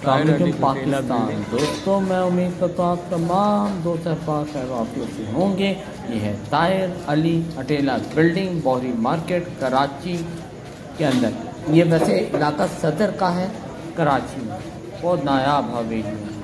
पाकिस्तान। दोस्तों मैं उम्मीद करता हूँ आप तमाम दोस्त वाफियत से होंगे। ये है ताहिर अली अटेला बिल्डिंग, बौरी मार्केट, कराची के अंदर। ये वैसे इलाका सदर का है कराची में, बहुत नायाब हवेली है।